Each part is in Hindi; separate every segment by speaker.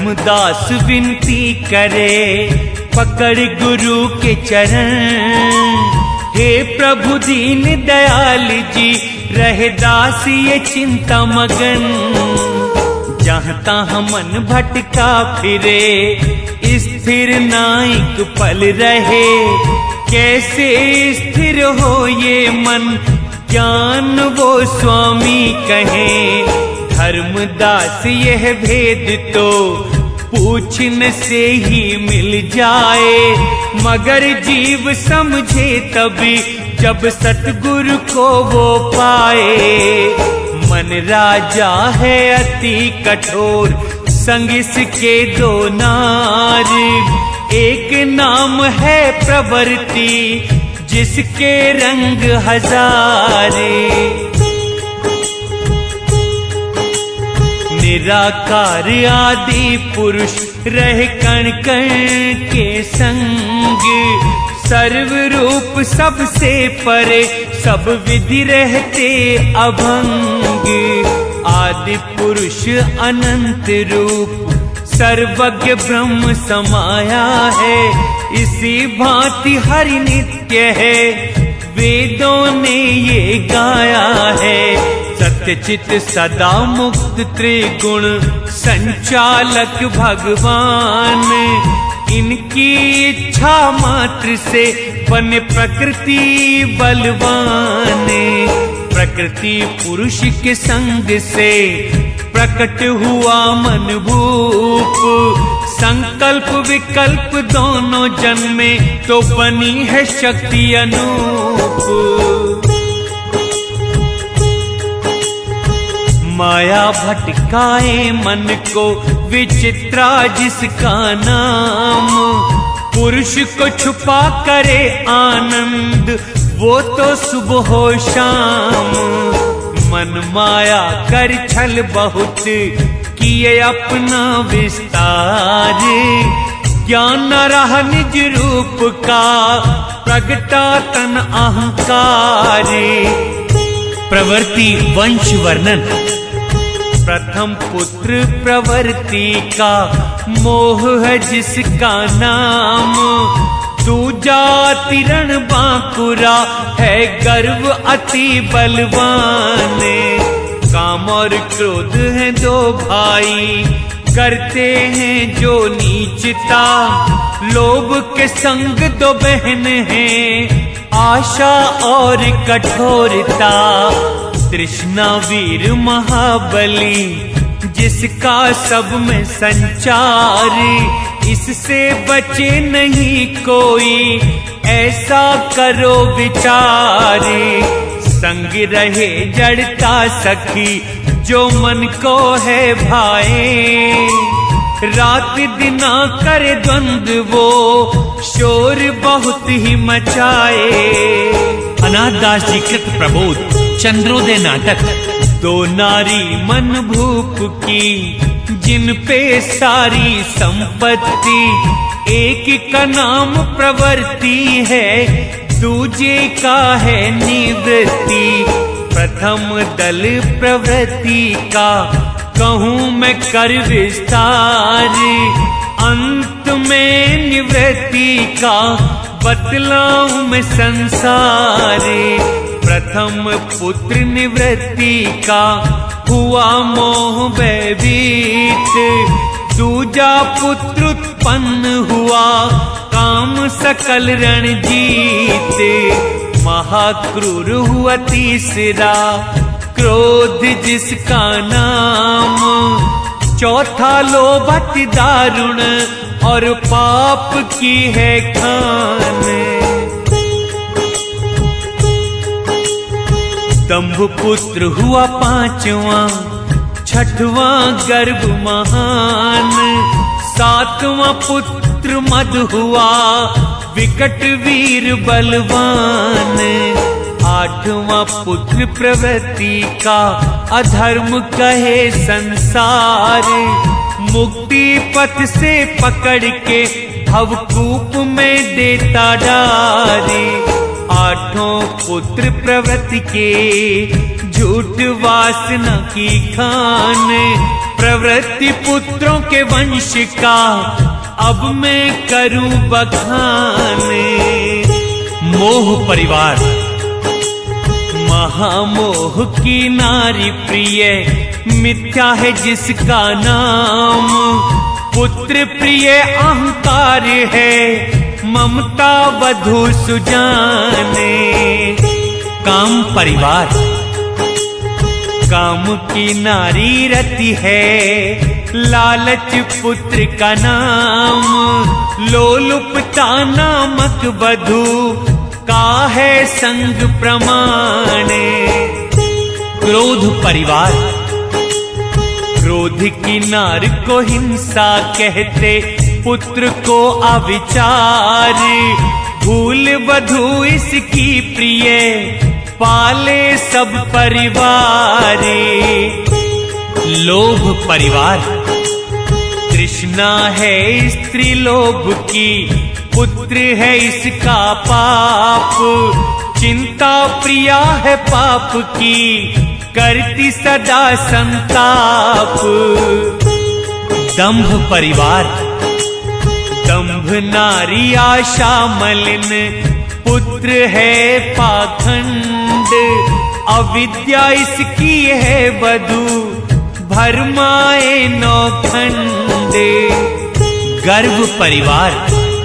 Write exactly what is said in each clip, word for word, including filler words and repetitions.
Speaker 1: धर्मदास विनती करे पकड़ गुरु के चरण। हे प्रभु दीन दयाल जी रहे दास ये चिंता मगन। जहाँ तहाँ मन भटका फिरे स्थिर नाइक पल रहे। कैसे स्थिर हो ये मन ज्ञान वो स्वामी कहे। धर्मदास यह भेद तो पूछने से ही मिल जाए। मगर जीव समझे तभी जब सतगुरु को वो पाए। मन राजा है अति कठोर संग इसके दो नार। एक नाम है प्रवृत्ति जिसके रंग हजारे। निराकार आदि पुरुष रह कण कण के संग। सर्व रूप सबसे परे सब विधि रहते अभंग। आदि पुरुष अनंत रूप सर्वज्ञ ब्रह्म समाया है। इसी भांति हरि नित्य है वेदों ने ये गाया है। सत्यचित सदा मुक्त त्रिगुण संचालक भगवान। इनकी इच्छा मात्र से बने प्रकृति बलवान। प्रकृति पुरुष के संग से प्रकट हुआ मन भूप। संकल्प विकल्प दोनों जन्मे तो बनी है शक्ति अनूप। माया भटकाए मन को विचित्रा जिसका नाम। पुरुष को छुपा करे आनंद वो तो सुबह हो शाम। मन माया कर छल बहुत किए अपना विस्तार। ज्ञान न रहा निज रूप का प्रगटा तन अहंकार। प्रवृत्ति वंश वर्णन। प्रथम पुत्र प्रवृत्ति का मोह है जिसका नाम। दूजा तिरण बांकुरा है गर्व अति बलवान। काम और क्रोध हैं दो भाई करते हैं जो नीचता। लोभ के संग दो बहन हैं आशा और कठोरता। तृष्णा वीर महाबली जिसका सब में संचार। इससे बचे नहीं कोई ऐसा करो विचार। संग रहे जड़ता सखी जो मन को है भाए। रात दिना करे द्वंद्व वो शोर बहुत ही मचाए।
Speaker 2: अनाथदास जी कृत प्रबोध चंद्रोदय नाटक।
Speaker 1: दो नारी मन भूप की जिन पे सारी संपत्ति। एक का नाम प्रवृत्ति है दूजे का है निवृत्ति। प्रथम दल प्रवृत्ति का कहूँ मैं कर विस्तार। अंत में निवृत्ति का बतलाऊं मैं संसार। प्रथम पुत्र निवृत्ति का हुआ मोह भयभीत। दूजा पुत्र उत्पन्न हुआ काम सकल रणजीत। महाक्रूर हुआ तीसरा क्रोध जिसका नाम। चौथा लोभ अति दारुण और पाप की है खान। दंभ पुत्र हुआ पांचवा छठवां गर्भ महान। सातवां पुत्र मद हुआ विकट वीर बलवान। आठवां पुत्र प्रवृत्ति का अधर्म कहे संसार। मुक्ति पथ से पकड़ के भवकूप में देता डारी। आठों पुत्र प्रवृत्ति के, झूठ वासना की खान। प्रवृत्ति पुत्रों के वंश का अब मैं करूं बखान।
Speaker 2: मोह परिवार,
Speaker 1: महामोह की नारी प्रिय, मिथ्या है जिसका नाम। पुत्र प्रिय अहंकार है, ममता वधु सुजाने।
Speaker 2: काम परिवार,
Speaker 1: काम की नारी रति है, लालच पुत्र का नाम। लोलुपता नामक वधु का है संग प्रमाणे।
Speaker 2: क्रोध परिवार,
Speaker 1: क्रोध की नार को हिंसा कहते, पुत्र को अविचार। भूल वधु इसकी प्रिय, पाले सब परिवार।
Speaker 2: लोभ परिवार,
Speaker 1: तृष्णा है स्त्री लोभ की, पुत्र है इसका पाप। चिंता प्रिया है पाप की, करती सदा संताप।
Speaker 2: दंभ परिवार,
Speaker 1: दंभ नारी आशा मलिन, पुत्र है पाखंड। अविद्या इसकी है वधु, भरमाए नौखंड।
Speaker 2: गर्व परिवार,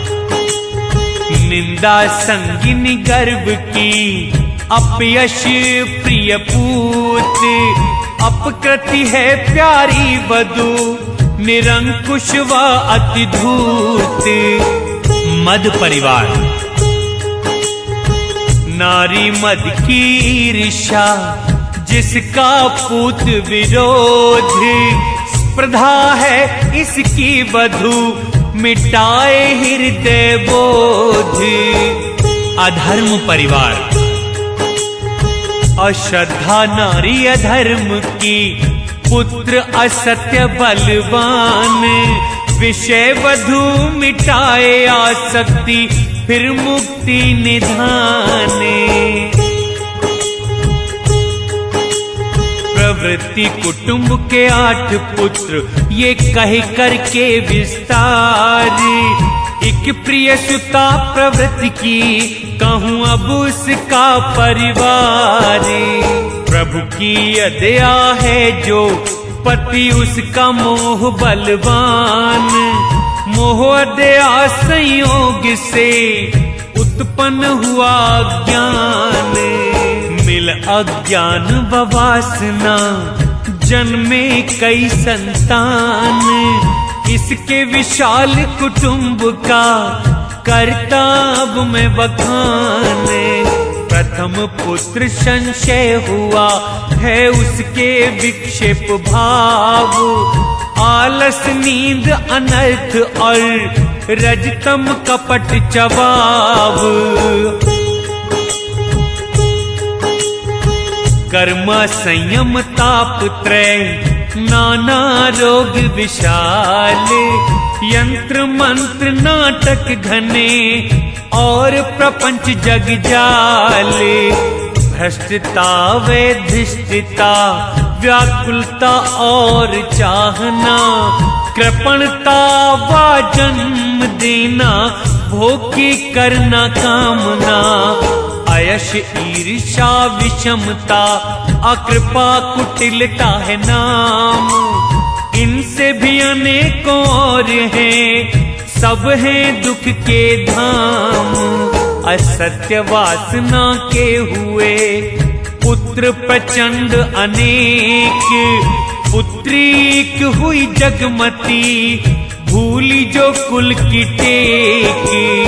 Speaker 1: निंदा संगिनी गर्व की, अपयश प्रिय पूत। अपकृति है प्यारी वधु, निरंकुश व अति धूर्त।
Speaker 2: मद परिवार,
Speaker 1: नारी मद की ईर्ष्या, जिसका पूत विरोध। स्पर्धा है इसकी वधु, मिटाए हृदय बोध।
Speaker 2: अधर्म परिवार,
Speaker 1: अश्रद्धा नारी अधर्म की, पुत्र असत्य बलवान। विषय वधु मिटाए आसक्ति, फिर मुक्ति निधाने। प्रवृत्ति कुटुंब के आठ पुत्र, ये कह करके विस्तार। एक प्रिय सुता प्रवृत्ति की, कहूँ अब उसका परिवार। प्रभु की अदया है जो, पति उसका मोह बलवान। मोह अदया संयोग से, उत्पन्न हुआ ज्ञान। मिल अज्ञान व वासना, जन्मे कई संतान। इसके विशाल कुटुंब का, करता अब मैं बखान। प्रथम पुत्र संशय हुआ है, उसके विक्षेप भाव। आलस नींद अनर्थ और रजतम कपट चबाव। कर्म संयम ताप त्रय, नाना रोग विशाल। यंत्र मंत्र नाटक घने, और प्रपंच जग जाले। भ्रष्टता व धृष्टता, व्याकुलता और चाहना। कृपणता व जन्म देना, भोग की करना कामना। अयश ईर्षा विषमता, अकृपा कुटिलता है नाम। इनसे भी अनेकों और हैं, सब हैं दुख के धाम। असत्य वासना के हुए, पुत्र प्रचंड अनेक। पुत्री एक हुई जगमती, भूली जो कुल की टेक।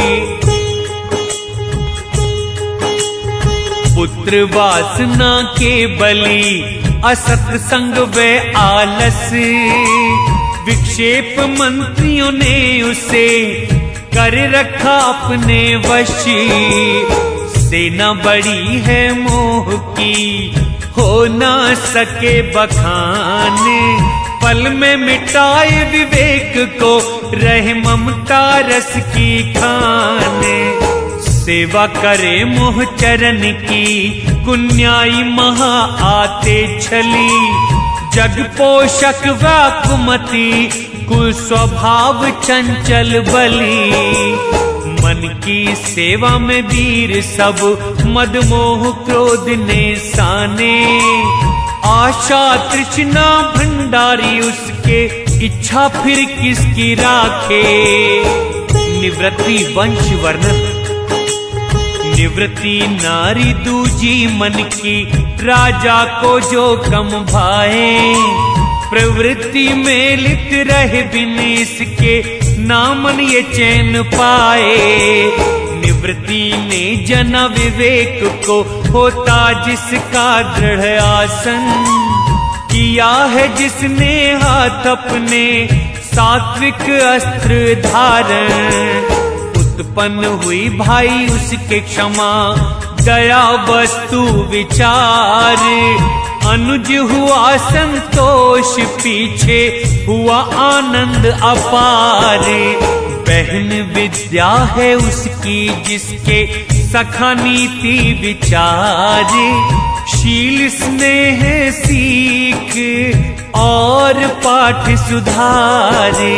Speaker 1: पुत्र वासना के बली, असत संग व आलस। विक्षेप मंत्रियों ने उसे, कर रखा अपने वश। सेना बड़ी है मोह की, हो ना सके बखान। पल में मिटाए विवेक को, रहे ममता रस की खान। सेवा करे मोह चरण की, कुन्याई महा आते छली। जग पोषक वाकुमती, कुल स्वभाव चंचल बली। मन की सेवा में वीर सब, मद मोह क्रोध ने साने। आशा तृष्णा भंडारी उसके, इच्छा फिर किसकी राखे। निवृत्ति वंश वर्णन। निवृत्ति नारी दूजी मन की, राजा को जो कम भाए। प्रवृत्ति में लित रहे बिन इसके, नामन ये चैन पाए। निवृत्ति ने जना विवेक को, होता जिसका दृढ़ आसन। किया है जिसने हाथ अपने, सात्विक अस्त्र धारण। उत्पन्न हुई भाई उसके क्षमा, दया वस्तु विचार। अनुज हुआ संतोष, पीछे हुआ आनंद अपार। बहन विद्या है उसकी, जिसके सखा नीति विचार। शील स्नेह सीख, और पाठ सुधारे।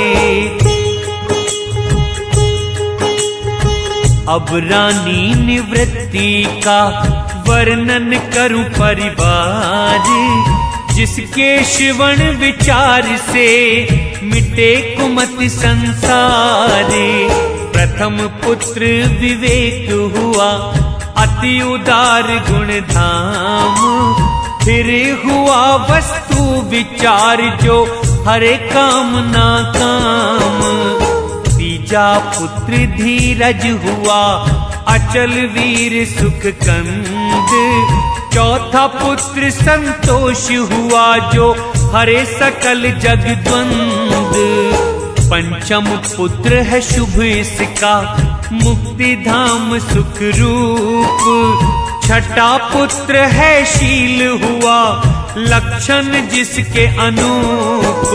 Speaker 1: अब रानी निवृत्ति का, वर्णन करूं परिवार। जिसके श्रवण विचार से, मिटे कुमति संसारे। प्रथम पुत्र विवेक हुआ, अति उदार गुण धाम। फिर हुआ वस्तु विचार, जो हरे काम ना काम। तीजा पुत्र धीरज हुआ, अचल वीर सुख कंद। चौथा पुत्र संतोष हुआ, जो हरे सकल जग द्वंद। पंचम पुत्र है शुभ इसका, मुक्ति धाम सुख रूप। छठा पुत्र है शील हुआ, लक्षण जिसके अनूप।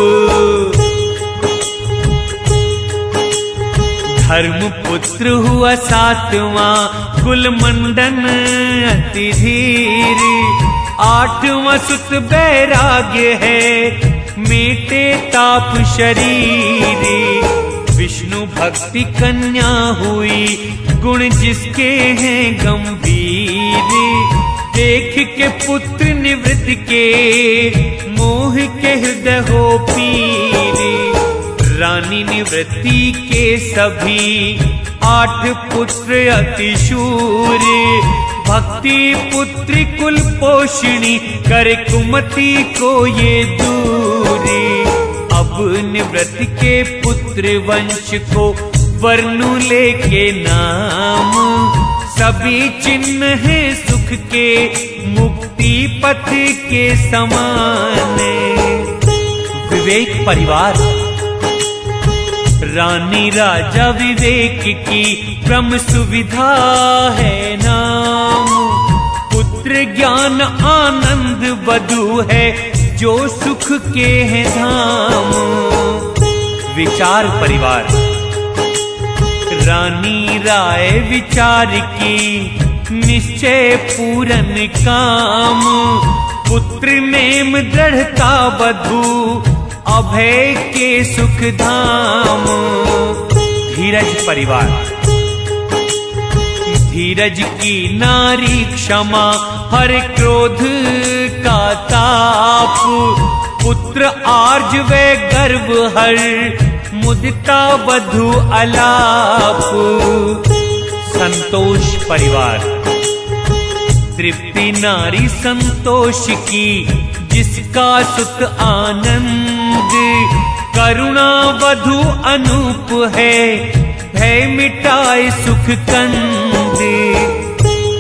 Speaker 1: धर्म पुत्र हुआ सातवां, कुल मंडन अति धीर। आठवां सुत वैराग्य है, मेटे ताप शरीर। विष्णु भक्ति कन्या हुई, गुण जिसके हैं गंभीर। देख के पुत्र निवृत्त के, मोह के हृदय हो पीर। रानी निवृत्ति के सभी, आठ पुत्र अति शूर। भक्ति पुत्री कुल पोषणी, करे कुमति को ये दूरी। अब निवृत्ति के पुत्र वंश को, वर्णु लेके नाम। सभी चिन्ह हैं सुख के, मुक्ति पथ के समान। विवेक परिवार। रानी राजा विवेक की, ब्रह्म सुविधा है नाम। पुत्र ज्ञान आनंद वधु है, जो सुख के हैं धाम। विचार परिवार। रानी राय विचार की, निश्चय पूरन काम। पुत्र नेम दृढ़ता वधु, अभय के सुख धाम। धीरज परिवार। धीरज की नारी क्षमा, हर क्रोध का ताप। पुत्र आर्ज व गर्व हर, मुदिता वधु अलाप। संतोष परिवार। तृप्ति नारी संतोष की, जिसका सुख आनंद। करुणा वधु अनूप है, भय मिटाए सुख कंद।